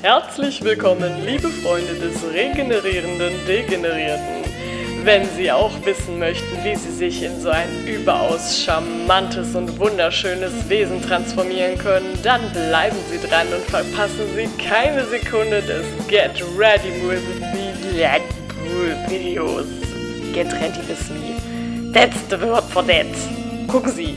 Herzlich willkommen, liebe Freunde des regenerierenden Degenerierten. Wenn Sie auch wissen möchten, wie Sie sich in so ein überaus charmantes und wunderschönes Wesen transformieren können, dann bleiben Sie dran und verpassen Sie keine Sekunde des Get Ready with Me Videos. Get Ready with Me. That's the word for that. Gucken Sie.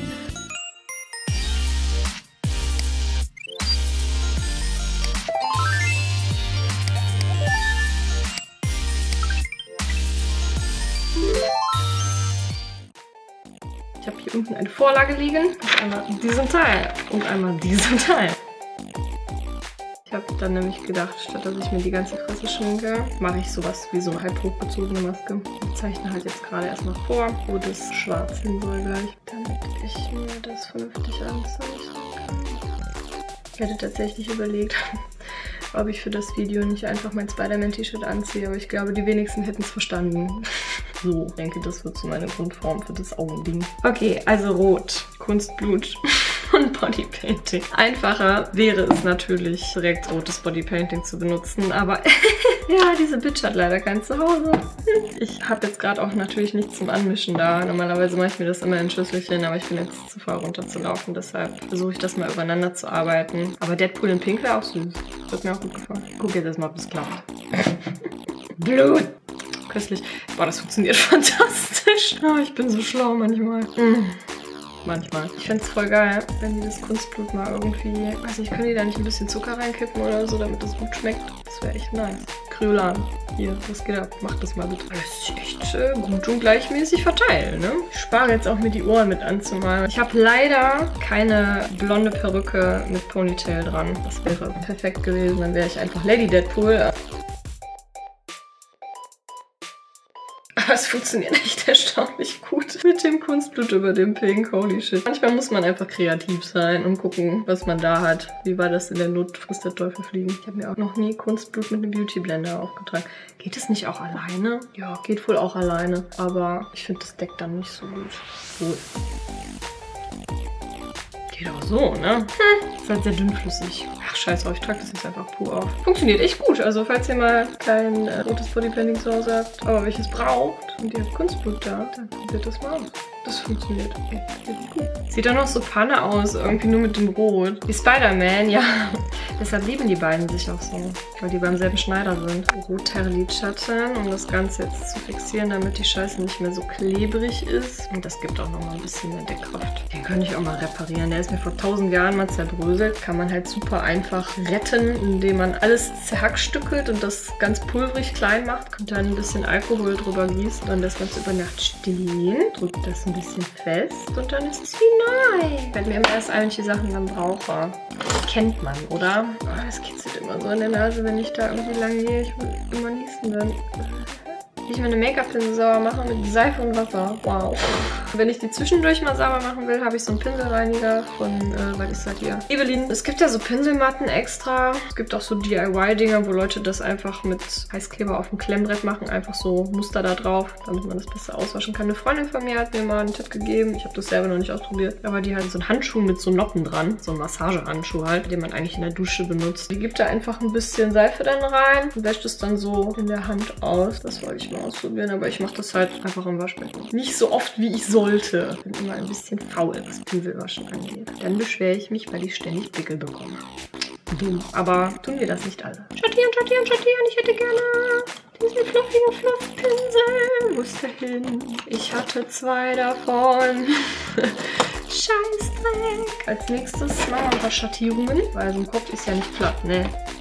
Ich habe hier unten eine Vorlage liegen. Einmal diesen Teil und einmal diesen Teil. Ich habe dann nämlich gedacht, statt dass ich mir die ganze Fresse schminke, mache ich sowas wie so eine halb hochgezogene Maske. Ich zeichne halt jetzt gerade erstmal vor, wo das Schwarz hin soll gleich, damit ich mir das vernünftig anzeichnen kann. Ich hätte tatsächlich überlegt, ob ich für das Video nicht einfach mein Spider-Man-T-Shirt anziehe, aber ich glaube, die wenigsten hätten es verstanden. So, ich denke, das wird so meine Grundform für das Augending. Okay, also Rot, Kunstblut und Bodypainting. Einfacher wäre es natürlich, direkt rotes Bodypainting zu benutzen, aber ja, diese Bitch hat leider kein Zuhause. Ich habe jetzt gerade auch natürlich nichts zum Anmischen da. Normalerweise mache ich mir das immer in Schüsselchen, aber ich bin jetzt zu faul runterzulaufen, deshalb versuche ich das mal übereinander zu arbeiten. Aber Deadpool in Pink wäre auch süß. Wird mir auch gut gefallen. Ich gucke jetzt erstmal, ob es klappt. Blut! Köstlich. Boah, das funktioniert fantastisch. Oh, ich bin so schlau manchmal. Manchmal. Ich fände es voll geil, wenn die das Kunstblut mal irgendwie... Weiß nicht, können die da nicht ein bisschen Zucker reinkippen oder so, damit das gut schmeckt? Das wäre echt nice. Kryolan. Hier, was geht ab? Macht das mal bitte. Das ist echt gut und gleichmäßig verteilt, ne? Ich spare jetzt auch mir die Ohren mit anzumalen. Ich habe leider keine blonde Perücke mit Ponytail dran. Das wäre perfekt gewesen. Dann wäre ich einfach Lady Deadpool. Aber es funktioniert echt erstaunlich gut mit dem Kunstblut über dem Pink. Holy shit. Manchmal muss man einfach kreativ sein und gucken, was man da hat. Wie war das in der Not? Frisst der Teufel fliegen. Ich habe mir auch noch nie Kunstblut mit einem Beauty Blender aufgetragen. Geht es nicht auch alleine? Ja, geht wohl auch alleine. Aber ich finde, das deckt dann nicht so gut. Wohl. Geht auch so, ne? Ist halt sehr dünnflüssig. Ach, scheiß drauf, ich trage das jetzt einfach pur auf. Funktioniert echt gut. Also, falls ihr mal kein rotes Bodypainting zu Hause habt, aber welches braucht und ihr habt Kunstblut da, dann probiert das mal aus. Das funktioniert echt gut. Sieht doch noch so Panne aus, irgendwie nur mit dem Rot. Wie Spider-Man, ja. Deshalb lieben die beiden sich auch so, weil die beim selben Schneider sind. Roter Lidschatten, um das Ganze jetzt zu fixieren, damit die Scheiße nicht mehr so klebrig ist. Und das gibt auch nochmal ein bisschen mehr Deckkraft. Den könnte ich auch mal reparieren. Der ist mir vor 1000 Jahren mal zerbröselt. Kann man halt super einfach retten, indem man alles zerhackstückelt und das ganz pulverig klein macht. Und dann ein bisschen Alkohol drüber gießt und dann das Ganze über Nacht stehen. Drückt das ein bisschen fest und dann ist es wie neu. Fällt mir immer erst ein, welche Sachen man brauche. Das kennt man, oder? Oh, das kitzelt immer so in der Nase, wenn ich da irgendwie lang gehe. Ich will immer niesen dann. Ich meine Make-up-Pinsel sauber machen mit Seife und Wasser. Wow. Wenn ich die zwischendurch mal sauber machen will, habe ich so einen Pinselreiniger von, was ist das hier? Evelyn. Es gibt ja so Pinselmatten extra. Es gibt auch so DIY-Dinger, wo Leute das einfach mit Heißkleber auf dem Klemmbrett machen. Einfach so Muster da drauf, damit man das besser auswaschen kann. Eine Freundin von mir hat mir mal einen Tipp gegeben. Ich habe das selber noch nicht ausprobiert. Aber die hat so einen Handschuh mit so Noppen dran. So einen Massagehandschuh halt, den man eigentlich in der Dusche benutzt. Die gibt da einfach ein bisschen Seife dann rein und wäscht es dann so in der Hand aus. Das wollte ich mal ausprobieren, aber ich mache das halt einfach im Waschbecken. Nicht so oft, wie ich sollte. Ich bin immer ein bisschen faul, was Pinselwaschen angeht. Dann beschwere ich mich, weil ich ständig Pickel bekomme. Dumm. Aber tun wir das nicht alle. Schattieren, schattieren, schattieren. Ich hätte gerne diesen fluffigen Fluffpinsel. Wo ist der hin? Ich hatte 2 davon. Scheißdreck. Als nächstes machen wir ein paar Schattierungen, weil so ein Kopf ist ja nicht platt, ne?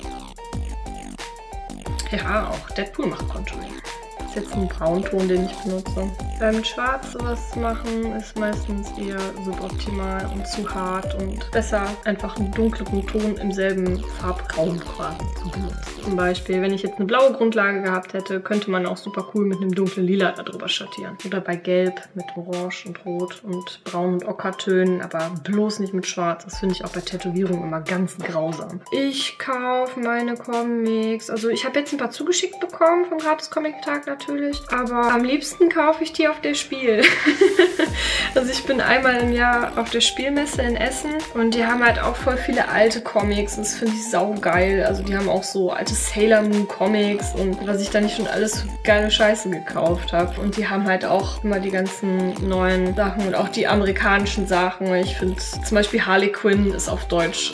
Ja, auch Deadpool macht Contouring. Das ist jetzt ein Braunton, den ich benutze. Mit Schwarz sowas zu machen, ist meistens eher suboptimal und zu hart und besser einfach einen dunkleren Ton im selben Farbraum quasi zu benutzen. Zum Beispiel, wenn ich jetzt eine blaue Grundlage gehabt hätte, könnte man auch super cool mit einem dunklen Lila darüber schattieren. Oder bei Gelb mit Orange und Rot und Braun und Ockertönen, aber bloß nicht mit Schwarz. Das finde ich auch bei Tätowierungen immer ganz grausam. Ich kaufe meine Comics, also ich habe jetzt ein paar zugeschickt bekommen vom Gratis Comic Tag natürlich. natürlich. Aber am liebsten kaufe ich die auf der Spiel. Also ich bin einmal im Jahr auf der Spielmesse in Essen und die haben halt auch voll viele alte Comics. Das finde ich saugeil. Also die haben auch so alte Sailor Moon Comics und was ich da nicht schon alles für geile Scheiße gekauft habe. Und die haben halt auch immer die ganzen neuen Sachen und auch die amerikanischen Sachen. Ich finde zum Beispiel Harley Quinn ist auf Deutsch.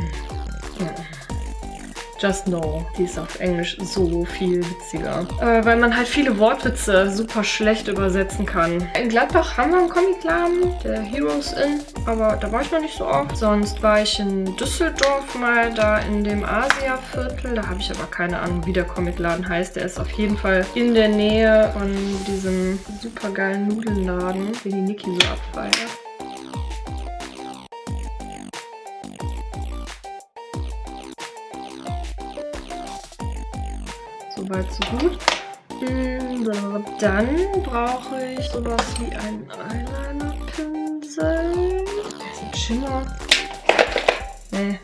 Just Know. Die ist auf Englisch so viel witziger. Weil man halt viele Wortwitze super schlecht übersetzen kann. In Gladbach haben wir einen Comicladen, der Heroes Inn, aber da war ich noch nicht so oft. Sonst war ich in Düsseldorf mal da in dem Asia-Viertel. Da habe ich aber keine Ahnung, wie der Comicladen heißt. Der ist auf jeden Fall in der Nähe von diesem super geilen Nudelnladen, den die Niki so abfeiert. Soweit so gut. Dann brauche ich sowas wie einen Eyeliner-Pinsel. Der ist ein Schimmer. Nee.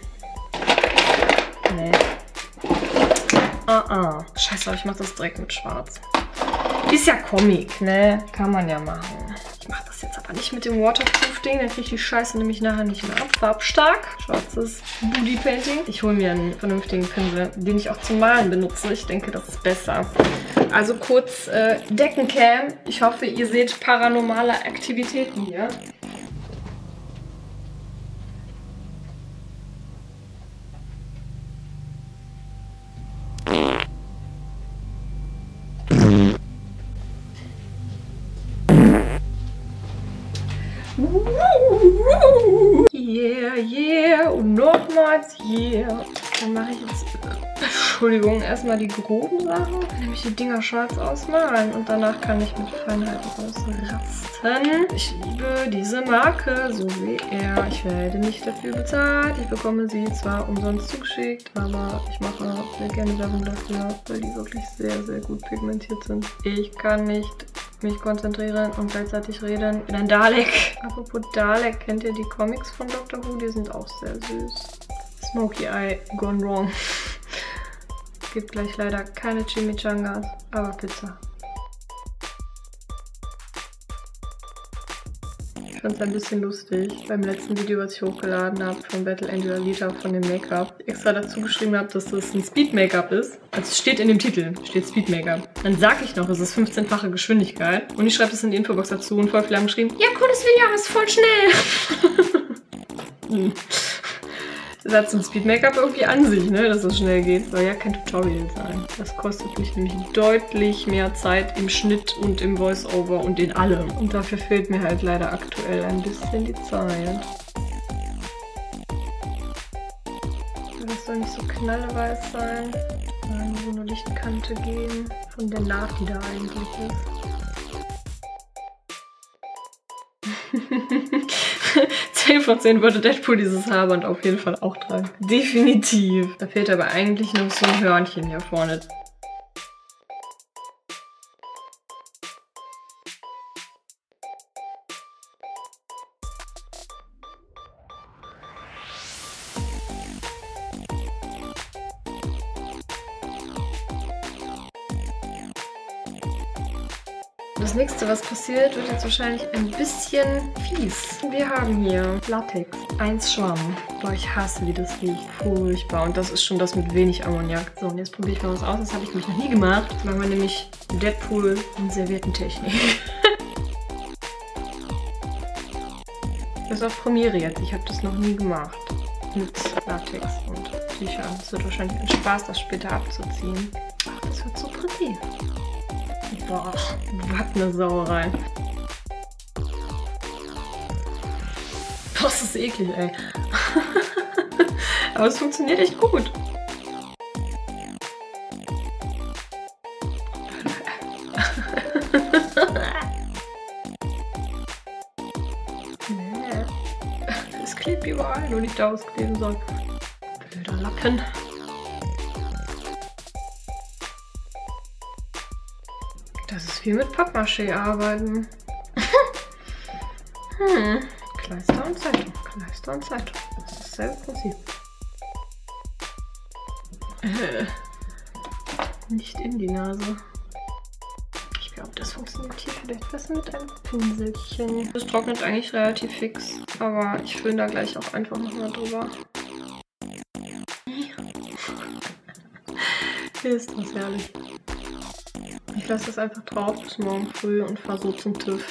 Scheiße, aber ich mache das direkt mit Schwarz. Ist ja Comic, ne? Kann man ja machen. Ich mache das jetzt aber nicht mit dem Waterproof-Ding, dann kriege ich die Scheiße nämlich nachher nicht mehr ab. Farbstark, schwarzes Booty-Painting. Ich hole mir einen vernünftigen Pinsel, den ich auch zum Malen benutze. Ich denke, das ist besser. Also kurz Deckencam. Ich hoffe, ihr seht paranormale Aktivitäten hier. Yeah, und nochmals yeah. Dann mache ich jetzt, Entschuldigung, erstmal die groben Sachen, nämlich die Dinger schwarz ausmalen und danach kann ich mit Feinheiten ausrasten. Ich liebe diese Marke, so wie er. Ich werde nicht dafür bezahlt. Ich bekomme sie zwar umsonst zugeschickt, aber ich mache sehr gerne Werbung dafür, weil die wirklich sehr, sehr gut pigmentiert sind. Ich kann nicht mich konzentrieren und gleichzeitig reden. Ich bin ein Dalek. Apropos Dalek, kennt ihr die Comics von Doctor Who? Die sind auch sehr süß. Smokey Eye gone wrong. Gibt gleich leider keine Chimichangas, aber Pizza. Ich fand es ein bisschen lustig beim letzten Video, was ich hochgeladen habe von Battle Angel Alita von dem Make-up. Ich extra dazu geschrieben habe, dass das ein Speed-Make-up ist. Also es steht in dem Titel, steht Speed-Make-up. Dann sage ich noch, es ist 15-fache Geschwindigkeit. Und ich schreibe das in die Infobox dazu und voll viele haben geschrieben, ja, cooles Video, aber es ist voll schnell. Das hat so ein Speed-Make-up irgendwie an sich, ne, dass es schnell geht. Soll ja kein Tutorial sein. Das kostet mich nämlich deutlich mehr Zeit im Schnitt und im Voice-Over und in allem. Und dafür fehlt mir halt leider aktuell ein bisschen die Zeit. Das soll nicht so knallweiß sein. Nein, so eine Lichtkante geben. Von der Naht, die da eigentlich ist. 10 von 10 würde Deadpool dieses Haarband auf jeden Fall auch tragen. Definitiv. Da fehlt aber eigentlich noch so ein Hörnchen hier vorne. Das nächste, was passiert, wird jetzt wahrscheinlich ein bisschen fies. Wir haben hier Latex, 1 Schwamm. Boah, ich hasse, wie das riecht. Furchtbar. Und das ist schon das mit wenig Ammoniak. So, und jetzt probiere ich mal was aus. Das habe ich nämlich noch nie gemacht. Jetzt machen wir nämlich Deadpool und Serviettentechnik. Das ist auf Premiere jetzt. Ich habe das noch nie gemacht. Mit Latex und Tüchern. Es wird wahrscheinlich ein Spaß, das später abzuziehen. Ach, das wird so pretty. Boah, was eine Sauerei. Das ist eklig, ey. Aber es funktioniert echt gut. Es klebt überall, nur nicht da, wo es kleben soll. Blöder Lappen. Das ist wie mit Pappmaché arbeiten. Kleister und Zeitung. Kleister und Zeitung. Das ist dasselbe Prinzip. Nicht in die Nase. glaube, das funktioniert hier vielleicht besser mit einem Pinselchen. Das trocknet eigentlich relativ fix, aber ich fülle da gleich auch einfach nochmal drüber. Hier ist das herrlich. Ich lasse das einfach drauf bis morgen früh und fahre so zum TÜV.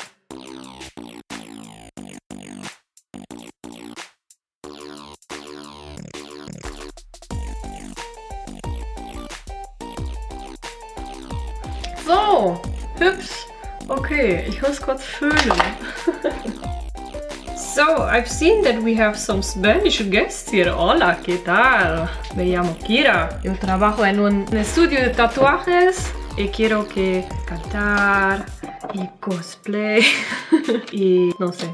So, hübsch. Okay, ich muss kurz föhnen. So, I've seen that we have some Spanish guests here. Hola, ¿qué tal? Me llamo Kira. Yo trabajo en un estudio de tatuajes y quiero que cantar y cosplay y no sé.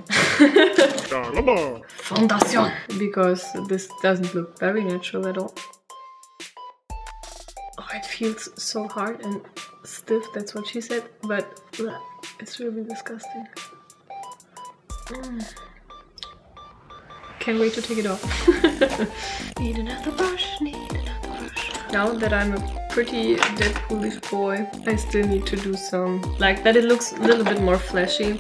Fundación. Because this doesn't look very natural at all. Oh, it feels so hard and stiff, that's what she said, but it's really disgusting. Can't wait to take it off. Need another brush, need another brush. Now that I'm a pretty Deadpoolish boy, I still need to do some, like that it looks a little bit more fleshy.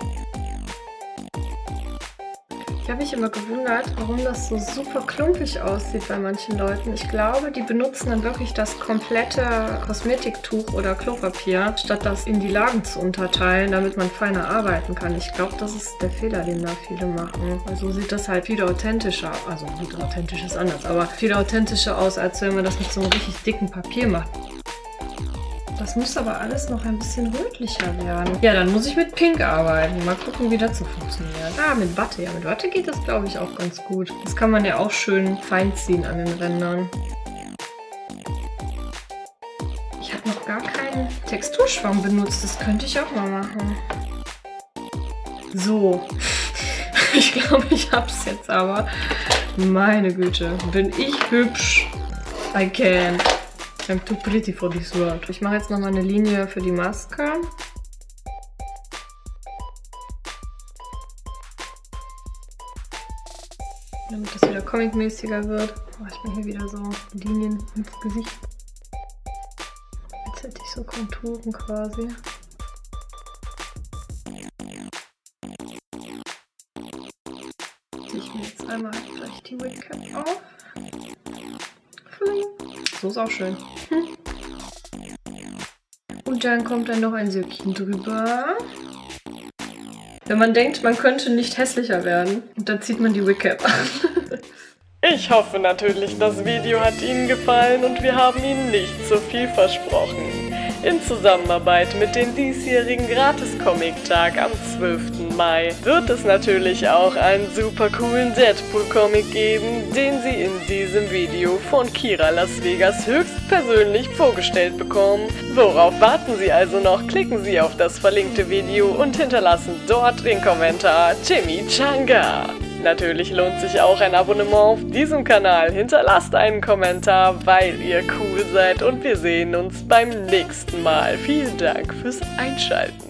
Ich habe mich immer gewundert, warum das so super klumpig aussieht bei manchen Leuten. Ich glaube, die benutzen dann wirklich das komplette Kosmetiktuch oder Klopapier, statt das in die Lagen zu unterteilen, damit man feiner arbeiten kann. Ich glaube, das ist der Fehler, den da viele machen. Weil so sieht das halt viel authentischer, also gut, authentisch ist anders, aber viel authentischer aus, als wenn man das mit so einem richtig dicken Papier macht. Das muss aber alles noch ein bisschen rötlicher werden. Ja, dann muss ich mit Pink arbeiten. Mal gucken, wie das so funktioniert. Ah, mit Watte. Ja, mit Watte geht das, glaube ich, auch ganz gut. Das kann man ja auch schön fein ziehen an den Rändern. Ich habe noch gar keinen Texturschwamm benutzt. Das könnte ich auch mal machen. So. Ich glaube, ich habe es jetzt aber. Meine Güte. Bin ich hübsch. I can. I'm too pretty for this world. Ich mache jetzt nochmal eine Linie für die Maske. Damit das wieder comic-mäßiger wird, mache ich mir hier wieder so Linien ins Gesicht. Jetzt hätte ich so Konturen quasi. Ziehe ich mir jetzt einmal gleich die Wig Cap auf. So ist auch schön. Und dann kommt dann noch ein Söckchen drüber. Wenn man denkt, man könnte nicht hässlicher werden, und dann zieht man die Wig Cap an. Ich hoffe natürlich, das Video hat Ihnen gefallen und wir haben Ihnen nicht zu viel versprochen. In Zusammenarbeit mit dem diesjährigen Gratis-Comic-Tag am 12. Mai wird es natürlich auch einen super coolen Deadpool-Comic geben, den Sie in diesem Video von Kira Las Vegas höchstpersönlich vorgestellt bekommen. Worauf warten Sie also noch? Klicken Sie auf das verlinkte Video und hinterlassen dort den Kommentar Chimichanga. Natürlich lohnt sich auch ein Abonnement auf diesem Kanal. Hinterlasst einen Kommentar, weil ihr cool seid und wir sehen uns beim nächsten Mal. Vielen Dank fürs Einschalten.